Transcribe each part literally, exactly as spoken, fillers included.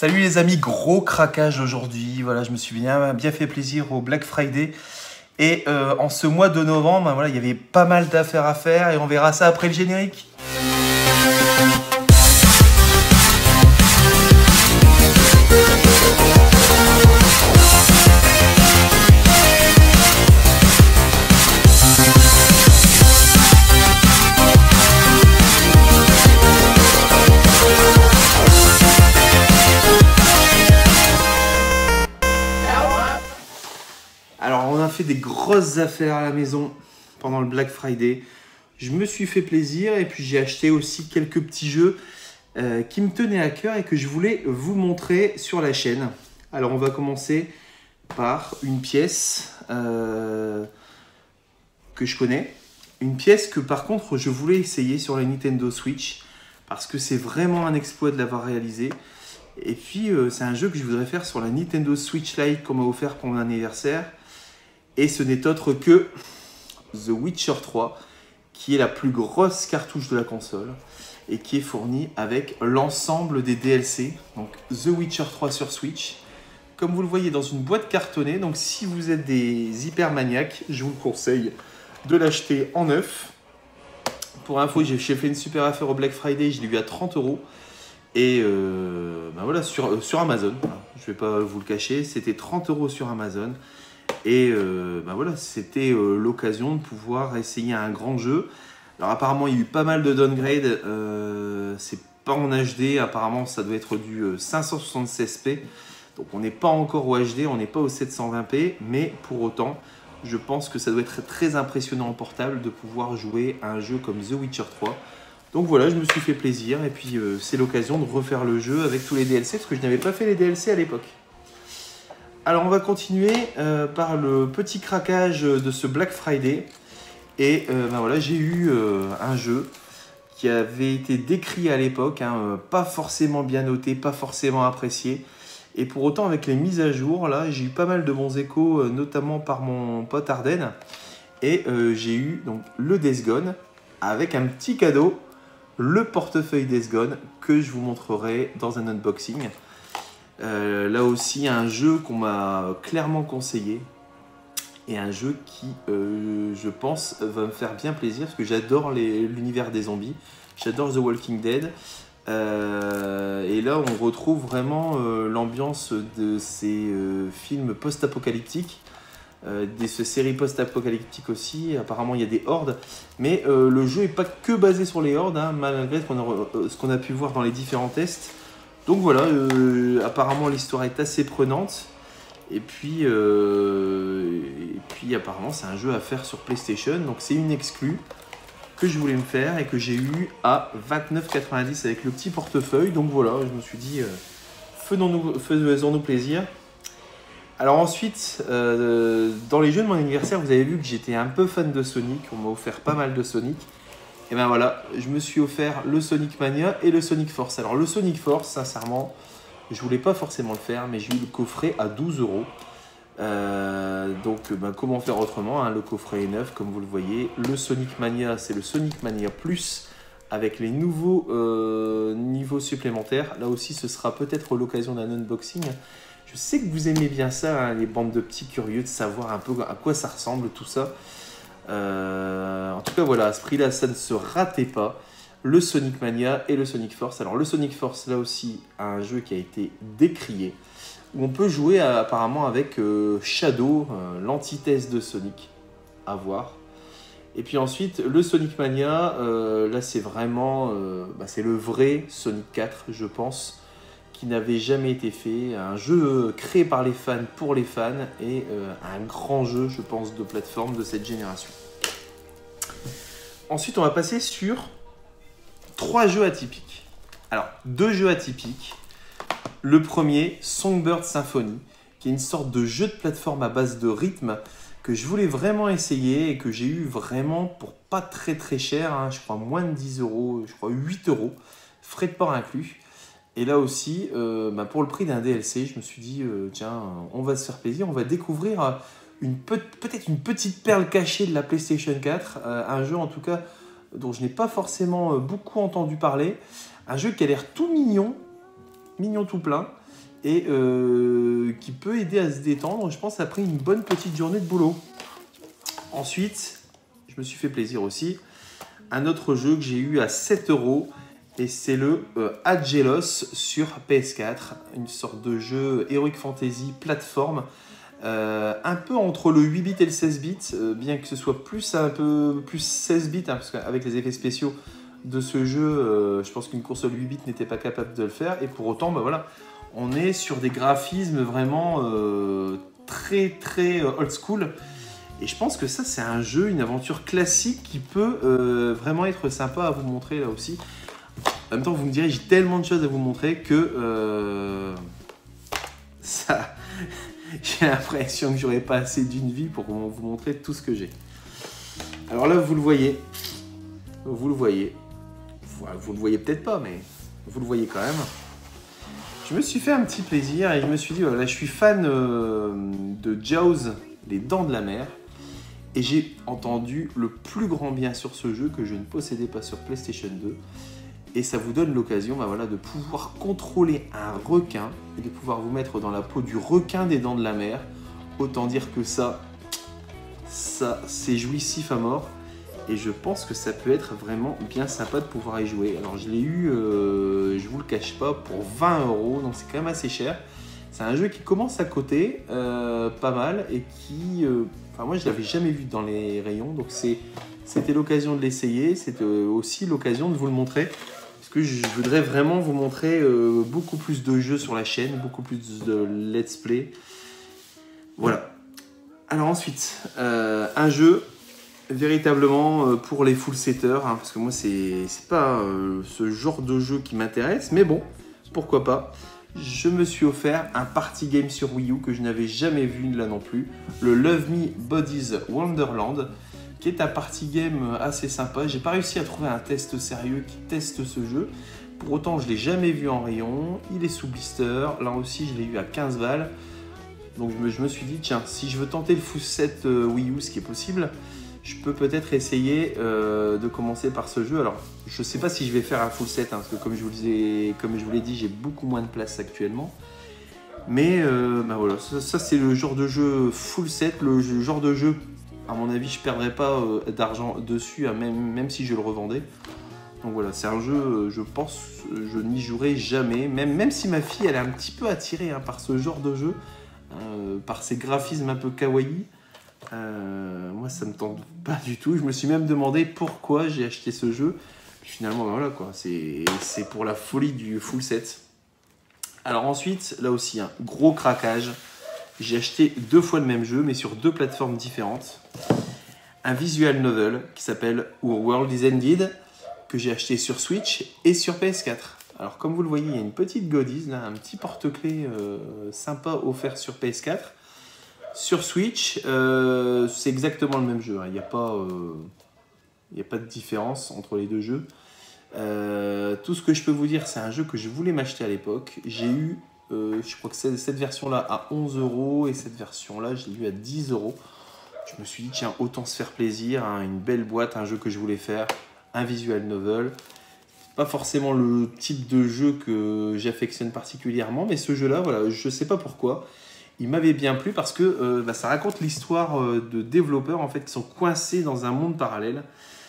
Salut les amis, gros craquage aujourd'hui. Voilà, je me suis bien, bien fait plaisir au Black Friday. Et euh, en ce mois de novembre, ben voilà, il y avait pas mal d'affaires à faire et on verra ça après le générique. Alors, on a fait des grosses affaires à la maison pendant le Black Friday. Je me suis fait plaisir et puis j'ai acheté aussi quelques petits jeux euh, qui me tenaient à cœur et que je voulais vous montrer sur la chaîne. Alors, on va commencer par une pièce euh, que je connais. Une pièce que par contre, je voulais essayer sur la Nintendo Switch parce que c'est vraiment un exploit de l'avoir réalisé. Et puis, euh, c'est un jeu que je voudrais faire sur la Nintendo Switch Lite qu'on m'a offert pour mon anniversaire. Et ce n'est autre que The Witcher trois, qui est la plus grosse cartouche de la console et qui est fournie avec l'ensemble des D L C. Donc The Witcher trois sur Switch, comme vous le voyez dans une boîte cartonnée. Donc si vous êtes des hypermaniaques, je vous le conseille de l'acheter en neuf. Pour info, j'ai fait une super affaire au Black Friday, je l'ai eu à trente euros. Et euh, ben voilà, sur, euh, sur Amazon, je ne vais pas vous le cacher, c'était trente euros sur Amazon. Et euh, ben voilà, c'était euh, l'occasion de pouvoir essayer un grand jeu. Alors apparemment, il y a eu pas mal de downgrade. Euh, c'est pas en H D. Apparemment, ça doit être du euh, cinq cent soixante-seize p. Donc on n'est pas encore au H D, on n'est pas au sept cent vingt p. Mais pour autant, je pense que ça doit être très impressionnant en portable de pouvoir jouer à un jeu comme The Witcher trois. Donc voilà, je me suis fait plaisir. Et puis euh, c'est l'occasion de refaire le jeu avec tous les D L C. Parce que je n'avais pas fait les D L C à l'époque. Alors on va continuer euh, par le petit craquage de ce Black Friday. Et euh, ben voilà, j'ai eu euh, un jeu qui avait été décrit à l'époque, hein, euh, pas forcément bien noté, pas forcément apprécié. Et pour autant, avec les mises à jour, là, j'ai eu pas mal de bons échos, euh, notamment par mon pote Arden. Et euh, j'ai eu donc le Days Gone avec un petit cadeau, le portefeuille Days Gone que je vous montrerai dans un unboxing. Euh, là aussi, un jeu qu'on m'a clairement conseillé et un jeu qui, euh, je pense, va me faire bien plaisir parce que j'adore l'univers des zombies, j'adore The Walking Dead. Euh, et là, on retrouve vraiment euh, l'ambiance de ces euh, films post-apocalyptiques, euh, de ces séries post-apocalyptiques aussi. Apparemment, il y a des hordes, mais euh, le jeu n'est pas que basé sur les hordes, hein, malgré ce qu'on a, ce qu'on a pu voir dans les différents tests. Donc voilà, euh, apparemment l'histoire est assez prenante. Et puis, euh, et puis apparemment c'est un jeu à faire sur PlayStation. Donc c'est une exclue que je voulais me faire et que j'ai eu à vingt-neuf quatre-vingt-dix avec le petit portefeuille. Donc voilà, je me suis dit, euh, faisons-nous faisons-nous plaisir. Alors ensuite, euh, dans les jeux de mon anniversaire, vous avez vu que j'étais un peu fan de Sonic. On m'a offert pas mal de Sonic. Et ben voilà, je me suis offert le Sonic Mania et le Sonic Force. Alors le Sonic Force, sincèrement, je voulais pas forcément le faire, mais j'ai eu le coffret à douze euros. Euh, donc ben, comment faire autrement, hein, le coffret est neuf, comme vous le voyez. Le Sonic Mania, c'est le Sonic Mania Plus, avec les nouveaux euh, niveaux supplémentaires. Là aussi, ce sera peut-être l'occasion d'un unboxing. Je sais que vous aimez bien ça, hein, les bandes de petits curieux, de savoir un peu à quoi ça ressemble, tout ça. Euh, en tout cas voilà, à ce prix là ça ne se ratait pas, le Sonic Mania et le Sonic Force. Alors le Sonic Force, là aussi un jeu qui a été décrié, où on peut jouer à, apparemment avec euh, Shadow, euh, l'antithèse de Sonic, à voir. Et puis ensuite le Sonic Mania, euh, là c'est vraiment euh, bah, c'est le vrai Sonic quatre, je pense, qui n'avait jamais été fait, un jeu créé par les fans pour les fans et euh, un grand jeu, je pense, de plateforme de cette génération. Ensuite, on va passer sur trois jeux atypiques. Alors, deux jeux atypiques. Le premier, Songbird Symphony, qui est une sorte de jeu de plateforme à base de rythme que je voulais vraiment essayer et que j'ai eu vraiment pour pas très très cher, hein, je crois moins de dix euros, je crois huit euros, frais de port inclus. Et là aussi, euh, bah pour le prix d'un D L C, je me suis dit, euh, tiens, on va se faire plaisir, on va découvrir une peut- peut-être une petite perle cachée de la PlayStation quatre, euh, un jeu en tout cas dont je n'ai pas forcément beaucoup entendu parler, un jeu qui a l'air tout mignon, mignon tout plein et euh, qui peut aider à se détendre, je pense, après une bonne petite journée de boulot. Ensuite, je me suis fait plaisir aussi. Un autre jeu que j'ai eu à sept euros et c'est le euh, Agelos sur P S quatre, une sorte de jeu Heroic Fantasy plateforme. Euh, un peu entre le huit bits et le seize bits, euh, bien que ce soit plus un peu plus seize bits, hein, parce qu'avec les effets spéciaux de ce jeu, euh, je pense qu'une console huit bits n'était pas capable de le faire, et pour autant, bah voilà, on est sur des graphismes vraiment euh, très très old school, et je pense que ça c'est un jeu, une aventure classique qui peut euh, vraiment être sympa à vous montrer là aussi. En même temps, vous me direz, j'ai tellement de choses à vous montrer que euh, ça... J'ai l'impression que j'aurais pas assez d'une vie pour vous montrer tout ce que j'ai. Alors là, vous le voyez. Vous le voyez. Vous le voyez peut-être pas, mais vous le voyez quand même. Je me suis fait un petit plaisir et je me suis dit, voilà, je suis fan euh, de Jaws, les Dents de la Mer. Et j'ai entendu le plus grand bien sur ce jeu que je ne possédais pas sur PlayStation deux. Et ça vous donne l'occasion bah voilà, de pouvoir contrôler un requin et de pouvoir vous mettre dans la peau du requin des Dents de la Mer. Autant dire que ça, ça c'est jouissif à mort. Et je pense que ça peut être vraiment bien sympa de pouvoir y jouer. Alors je l'ai eu, euh, je vous le cache pas, pour vingt euros, donc c'est quand même assez cher. C'est un jeu qui commence à coter euh, pas mal et qui... Euh, enfin moi je l'avais jamais vu dans les rayons, donc c'était l'occasion de l'essayer. C'était aussi l'occasion de vous le montrer. Que je voudrais vraiment vous montrer euh, beaucoup plus de jeux sur la chaîne, beaucoup plus de let's play. Voilà. Alors ensuite, euh, un jeu véritablement euh, pour les full setters, hein, parce que moi c'est pas euh, ce genre de jeu qui m'intéresse, mais bon, pourquoi pas. Je me suis offert un party game sur Wii U que je n'avais jamais vu là non plus, le Love Me Bodies Wonderland, qui est un party game assez sympa. J'ai pas réussi à trouver un test sérieux qui teste ce jeu. Pour autant, je l'ai jamais vu en rayon. Il est sous blister. Là aussi, je l'ai eu à quinze balles. Donc je me, je me suis dit, tiens, si je veux tenter le full set euh, Wii U, ce qui est possible, je peux peut-être essayer euh, de commencer par ce jeu. Alors, je sais pas si je vais faire un full set, hein, parce que comme je vous disais, comme je vous l'ai dit, j'ai beaucoup moins de place actuellement. Mais euh, bah voilà, ça, ça c'est le genre de jeu full set, le genre de jeu. À mon avis, je ne perdrais pas euh, d'argent dessus, hein, même, même si je le revendais. Donc voilà, c'est un jeu, euh, je pense, je n'y jouerai jamais. Même, même si ma fille, elle est un petit peu attirée hein, par ce genre de jeu, euh, par ces graphismes un peu kawaii. Euh, moi, ça ne me tente pas du tout. Je me suis même demandé pourquoi j'ai acheté ce jeu. Puis finalement, ben voilà quoi, c'est pour la folie du full set. Alors ensuite, là aussi, un gros craquage. J'ai acheté deux fois le même jeu, mais sur deux plateformes différentes. Un visual novel qui s'appelle Our World is Ended, que j'ai acheté sur Switch et sur P S quatre. Alors comme vous le voyez, il y a une petite goodies, là, un petit porte-clés euh, sympa offert sur P S quatre. Sur Switch, euh, c'est exactement le même jeu. Hein. Il n'y a pas, euh, il n'y a pas de différence entre les deux jeux. Euh, tout ce que je peux vous dire, c'est un jeu que je voulais m'acheter à l'époque. J'ai eu... Euh, je crois que cette version-là à onze euros et cette version-là, je l'ai eu à dix euros. Je me suis dit, tiens, autant se faire plaisir. Hein, une belle boîte, un jeu que je voulais faire, un visual novel. Pas forcément le type de jeu que j'affectionne particulièrement, mais ce jeu-là, voilà, je ne sais pas pourquoi. Il m'avait bien plu parce que euh, bah, ça raconte l'histoire euh, de développeurs en fait, qui sont coincés dans un monde parallèle,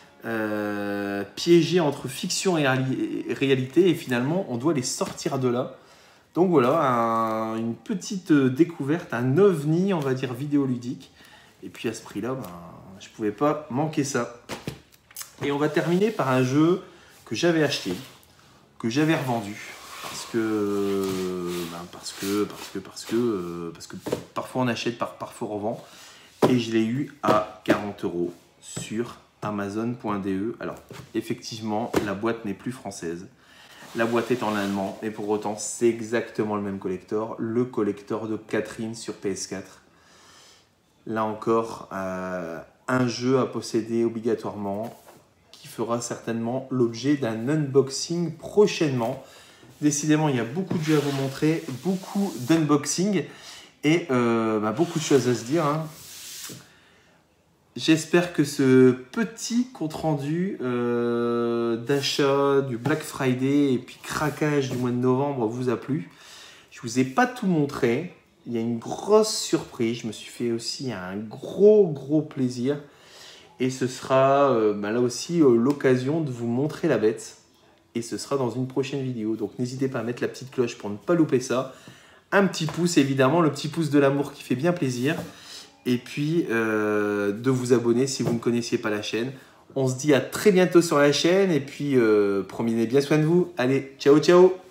euh, piégés entre fiction et réalité, et finalement, on doit les sortir de là. Donc voilà, un, une petite découverte, un ovni, on va dire, vidéoludique. Et puis à ce prix-là, ben, je ne pouvais pas manquer ça. Et on va terminer par un jeu que j'avais acheté, que j'avais revendu. Parce que, ben parce que, parce que, parce que, parce que parfois on achète, par, parfois on revend. Et je l'ai eu à quarante euros sur amazon point D E. Alors, effectivement, la boîte n'est plus française. La boîte est en allemand, mais pour autant, c'est exactement le même collector. Le collector de Catherine sur P S quatre. Là encore, euh, un jeu à posséder obligatoirement qui fera certainement l'objet d'un unboxing prochainement. Décidément, il y a beaucoup de jeux à vous montrer, beaucoup d'unboxing et euh, bah, beaucoup de choses à se dire. Hein. J'espère que ce petit compte-rendu euh, d'achat du Black Friday et puis craquage du mois de novembre vous a plu. Je vous ai pas tout montré. Il y a une grosse surprise. Je me suis fait aussi un gros, gros plaisir. Et ce sera euh, bah là aussi euh, l'occasion de vous montrer la bête. Et ce sera dans une prochaine vidéo. Donc n'hésitez pas à mettre la petite cloche pour ne pas louper ça. Un petit pouce, évidemment, le petit pouce de l'amour qui fait bien plaisir. Et puis euh, de vous abonner si vous ne connaissiez pas la chaîne. On se dit à très bientôt sur la chaîne. Et puis euh, prenez bien soin de vous. Allez, ciao, ciao!